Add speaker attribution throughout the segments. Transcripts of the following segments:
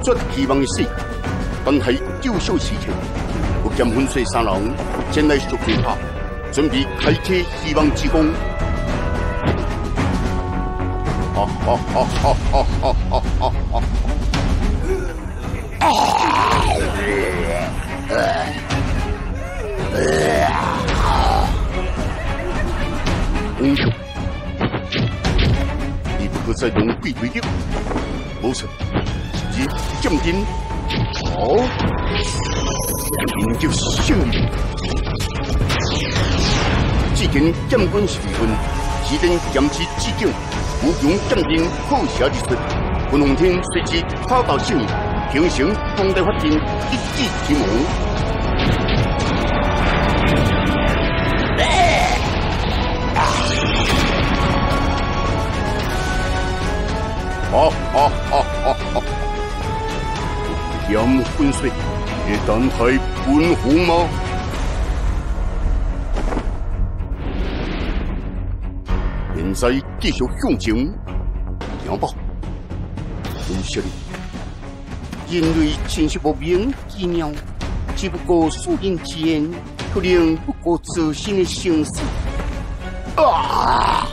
Speaker 1: 绝希望的世界，但系救赎事情，不见粉碎三人前来赎罪塔，准备开启希望之光。哈哈哈哈哈哈哈哈哈！英雄，你不可再用鬼推力，无错，是降临。好，迎接胜利。只见将军时分，只等剑气至境，无穷降临好侠之术。分红天随即跑到胜利，形成当代法阵，一击天魔。哈哈哈哈哈！剑粉碎，也等待分红吗？现在继续向前，行吧。有些人类真是莫名其妙，只不过数年之间，可能不过自身的形式。啊！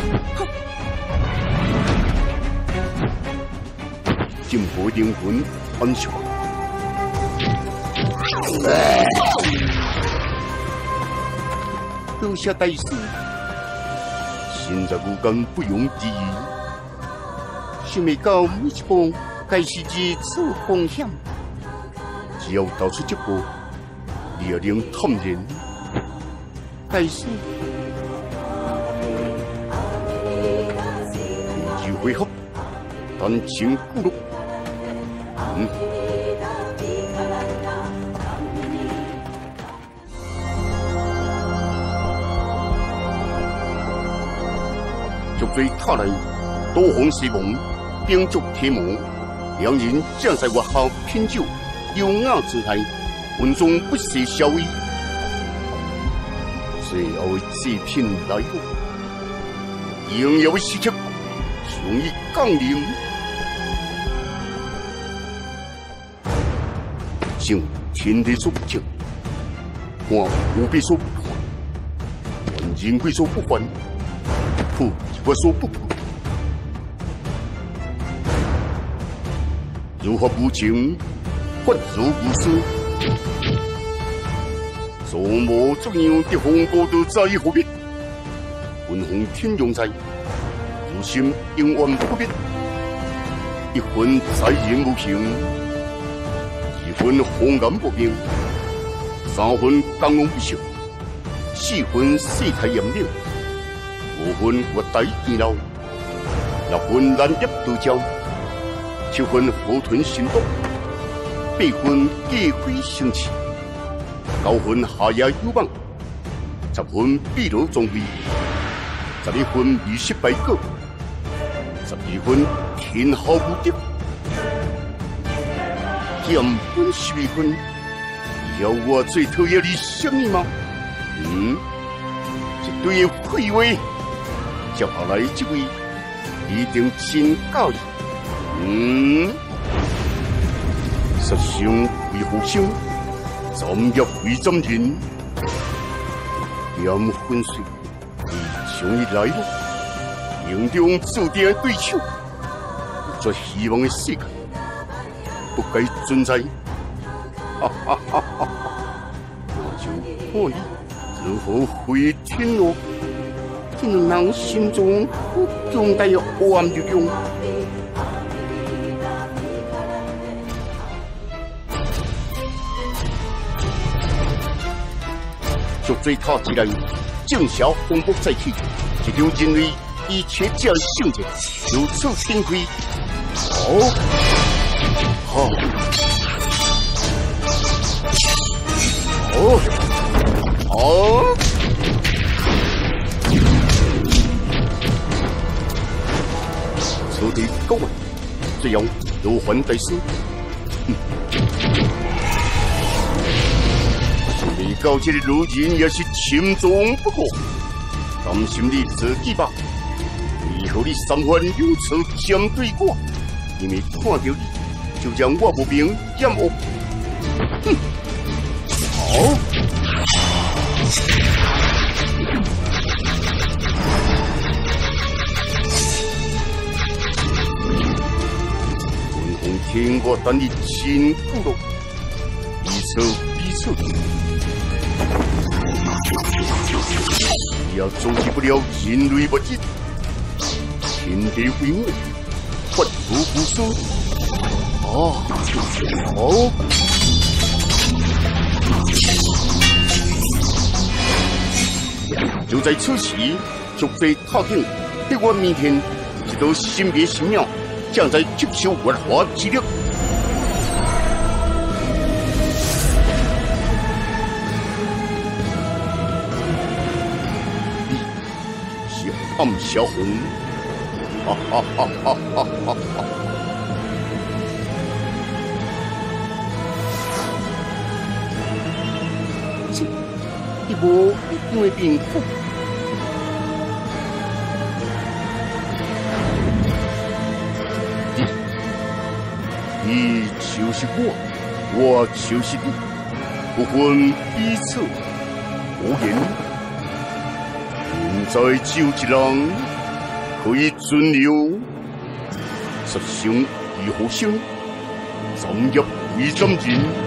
Speaker 1: 任何灵魂安详。阁下大师，现在无间不容置疑。想未到每一步，皆是如此风险。只要踏出一步，你也能坦然。大师，第二回合，单情孤独。逐罪塔内，多方西蒙，秉烛天魔，两人正在月下品酒，优雅姿态，文中不屑笑意。最后祭品来了，荣耀的时刻终于降临。敬天地所不敬，看无比所不看，还人贵所不还，负我所不负。如何无情，法如无私，做魔怎样的风波都在何必？分红天永在，如心永远不变。一分在人无形，二分红颜不明，三分刚勇不朽，四分世态炎凉，五分月台见老，六分难入渡礁。7分河豚心动，8分计会生气，9分下野有望，10分避罗中飞，11分迷失败果，12分天下无敌，减分12分，要我最讨厌你什么吗？一堆废话，接下来这位一定真教义。杀生为虎生，斩业为斩人。剑粉碎，终于来了，命中注定的对手，有着希望的世界，不该存在。哈哈哈哈！我就看你如何回天咯！这两人心中有强大的黑暗力量。逐罪塔之内，正邪风波再起，一场人类以切假的圣战如此展开。此地高位，这样有还大师。未到这个路人也是心中不过，担心你自己吧？为何你三番两次针对我？因为看到你就让我无名淹没。哼！好。文红天，我等你亲骨肉，彼此彼此。也阻止不了人类物质，天地为我，不图不舍。好。就在此时，就被踏进在我面前，一道神秘神鸟，正在接受文化之力。你是暗小红，哈哈哈哈哈哈！一无因为病苦。你就是我，我就是你，不分彼此，无言。现在只有一人可以存留，十生以后生，终业为真人。